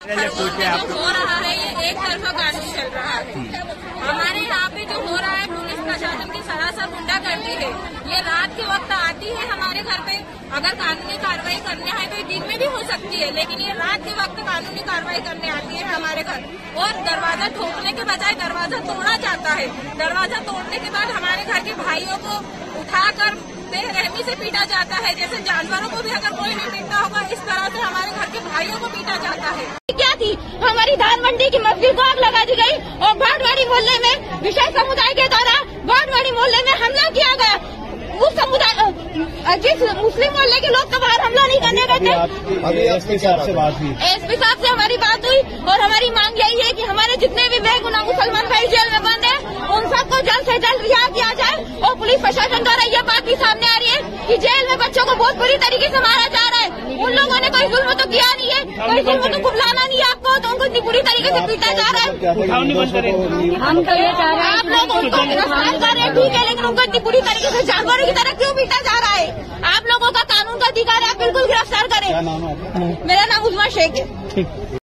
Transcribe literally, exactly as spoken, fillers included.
जो हो रहा है ये एक तरफा कानून चल रहा है। हमारे यहाँ पे जो हो रहा है पुलिस प्रशासन की सरासर गुंडागर्दी है। ये रात के वक्त आती है हमारे घर पे, अगर कानूनी कार्रवाई करने है तो ये दिन में भी हो सकती है, लेकिन ये रात के वक्त कानूनी कार्रवाई करने आती है हमारे घर और दरवाजा ठोकने के बजाय दरवाजा तोड़ा जाता है। दरवाजा तोड़ने के बाद हमारे घर के भाइयों को उठाकर बेरहमी से पीटा जाता है, जैसे जानवरों को भी अगर कोई नहीं पीटता होगा इस तरह से हमारे घर के भाइयों को पीटा जाता है। क्या थी हमारी धान मंडी की मस्जिद को आग लगा दी गई और बाड़वाड़ी मोहल्ले में विशेष समुदाय के द्वारा बाड़वाड़ी मोहल्ले में हमला किया गया। उस समुदाय जिस मुस्लिम मोहल्ले के लोग तो बाहर हमला नहीं करने गए थे। अभी एसपी साहब से बात हुई एसपी साहब से हमारी बात हुई और हमारी मांग यही है कि हमारे जितने भी बेगुनाह मुसलमान भाई जेल में बंद है उन सबको जल्द से जल्द रिहा किया जाए। और पुलिस प्रशासन द्वारा यह बात भी सामने आ रही है कि जेल में बच्चों को बहुत बुरी तरीके से मारा जा रहा है। उन लोगों ने कोई जुल्म तो किया नहीं है, कोई जुल्म तो कुबलाना नहीं है आपको, तो उनको इतनी बुरी तरीके से पीटा जा रहा है। हम तो ये चाह रहे हैं आप लोग उनको गिरफ्तार कर रहे हैं ठीक है, लेकिन उनको इतनी बुरी तरीके से जानवरों की तरह क्यों पीटा जा रहा है? आप लोगों का कानून का अधिकार है, आप बिल्कुल गिरफ्तार करें। मेरा नाम उजमा शेख है।